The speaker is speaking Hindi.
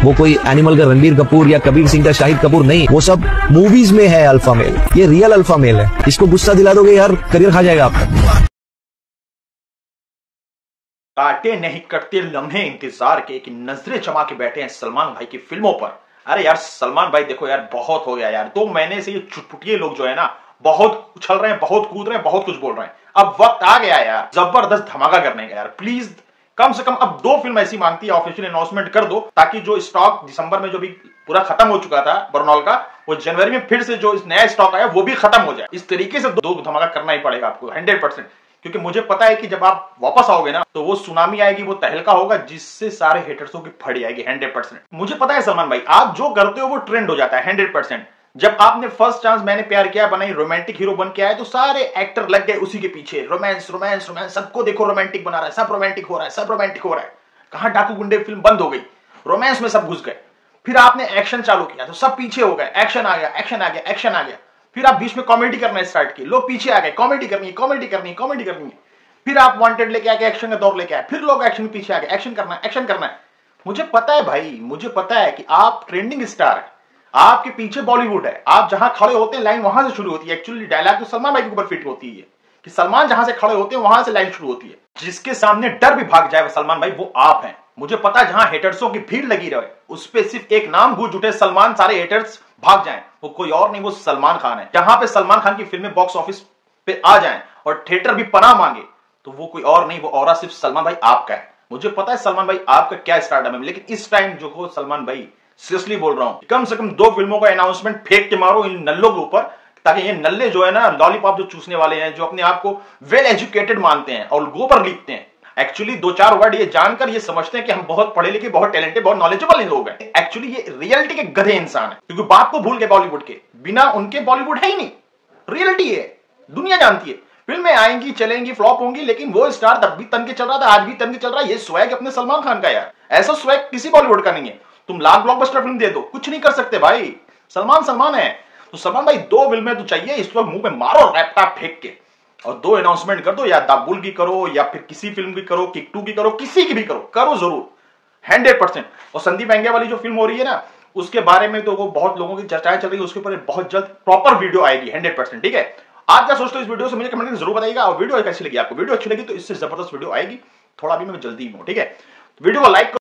वो कोई एनिमल का रणबीर कपूर या कबीर सिंह का शाहिद कपूर नहीं, वो सब मूवीज में है अल्फा मेल। ये रियल अल्फा मेल है। इसको गुस्सा दिला दोगे यार, करियर खा जाएगा आपका। काटे नहीं कटते लम्हे इंतजार के कि नजरें जमा के बैठे हैं सलमान भाई की फिल्मों पर। अरे यार सलमान भाई देखो यार, बहुत हो गया यार। 2 महीने से ये चुटपुटिये लोग जो है ना, बहुत उछल रहे हैं, बहुत कूद रहे हैं, बहुत कुछ बोल रहे हैं। अब वक्त आ गया यार जबरदस्त धमाका करने का यार। प्लीज कम से कम अब 2 फिल्म ऐसी मांगती है, ऑफिशियल अनाउंसमेंट कर दो, ताकि जो स्टॉक दिसंबर में जो भी पूरा खत्म हो चुका था बरनौल का, वो जनवरी में फिर से जो नया स्टॉक आया वो भी खत्म हो जाए। इस तरीके से 2 धमाका करना ही पड़ेगा आपको 100%। क्योंकि मुझे पता है कि जब आप वापस आओगे ना, तो वो सुनामी आएगी, वो तहलका होगा, जिससे सारे हेटर्सों की फड़ी आएगी 100%। मुझे पता है सलमान भाई, आप जो करते हो वो ट्रेंड हो जाता है 100%। जब आपने फर्स्ट चांस मैंने प्यार किया बनाई, रोमांटिक हीरो बन के आए, तो सारे एक्टर लग गए उसी के पीछे। रोमांस रोमांस रोमांस, सबको देखो रोमांटिक बना रहा है, सब रोमांटिक हो रहा है, सब रोमांटिक हो रहा है। कहां डाकू गुंडे फिल्म बंद हो गई, रोमांस में सब घुस गए। फिर आपने एक्शन चालू किया तो सब पीछे हो गए। एक्शन आ गया, एक्शन आ गया, एक्शन आ गया। फिर आप बीच में कॉमेडी करना स्टार्ट की, लोग पीछे आ गए। कॉमेडी करनी है, कॉमेडी करनी है, कॉमेडी करनी है। फिर आप वांटेड लेके आके एक्शन का दौर लेके आए, फिर लोग एक्शन के पीछे आ गए। एक्शन करना है, एक्शन करना है। मुझे पता है भाई, मुझे पता है कि आप ट्रेंडिंग स्टार है, आपके पीछे बॉलीवुड है। आप जहां खड़े होते हैं लाइन वहां से शुरू होती है। एक्चुअली डायलॉग तो सलमान भाई के ऊपर फिट होती है कि सलमान जहां से खड़े होते हैं वहां से लाइन शुरू होती है। जिसके सामने डर भी भाग जाए सलमान भाई, वो आप हैं। मुझे पता है जहां हेटर्सों की भीड़ लगी रहे, उस पे सिर्फ एक नाम गूंज उठे सलमान, सारे हेटर्स भाग जाएं। वो कोई और नहीं, वो सलमान खान है। जहां पे सलमान खान की फिल्में बॉक्स ऑफिस पे आ जाएं और थिएटर भी पनाह मांगे, तो वो कोई और नहीं, वो औरा सिर्फ सलमान भाई आपका है। मुझे पता है सलमान भाई आपका क्या स्टारडम है, लेकिन इस टाइम जो हो सलमान भाई, सीरियसली बोल रहा हूं, कम से कम 2 फिल्मों का अनाउंसमेंट फेंक के मारो इन नल्लों के ऊपर, ताकि ये नल्ले जो है ना, लॉलीपॉप जो चूसने वाले हैं, जो अपने आप को वेल एजुकेटेड मानते हैं और गोबर लिखते हैं, एक्चुअली 2-4 वर्ड ये जानकर ये समझते हैं कि हम बहुत पढ़े लिखे, बहुत टैलेंटेड, बहुत नॉलेजेबल लोग हैं। एक्चुअली ये रियलिटी के गधे इंसान है, क्योंकि बाप को भूल गए बॉलीवुड के। बिना उनके बॉलीवुड है ही नहीं। रियलिटी है, दुनिया जानती है। फिल्में आएंगी, चलेंगी, फ्लॉप होंगी, लेकिन वो स्टार तब भी तन के चल रहा था, आज भी तन के चल रहा है। ये स्वैग अपने सलमान खान का यार, ऐसा स्वैग किसी बॉलीवुड का नहीं है। तुम लाख ब्लॉकबस्टर फिल्म दे दो, कुछ नहीं कर सकते भाई। सलमान सलमान है। तो सलमान भाई 2 फिल्में तो चाहिए, इस वक्त मुंह पे मारो लैपटॉप फेंक के, और 2 अनाउंसमेंट कर दो, या दाबुल की करो, या फिर किसी फिल्म की करो, किक 2 की करो, किसी की भी करो, करो जरूर 100%। और संदीप एंगिया वाली जो फिल्म हो रही है ना, उसके बारे में तो वो बहुत लोगों की चर्चाएं चल रही है, उसके ऊपर बहुत जल्द प्रॉपर वीडियो आएगी 100%। ठीक है, आप क्या सोचते हो इस वीडियो से मुझे कमेंट करके जरूर बताइएगा। और वीडियो कैसी लगी आपको, वीडियो अच्छी लगी तो इससे जबरदस्त वीडियो आएगी, थोड़ा भी मैं जल्दी हूं। ठीक है, वीडियो को लाइक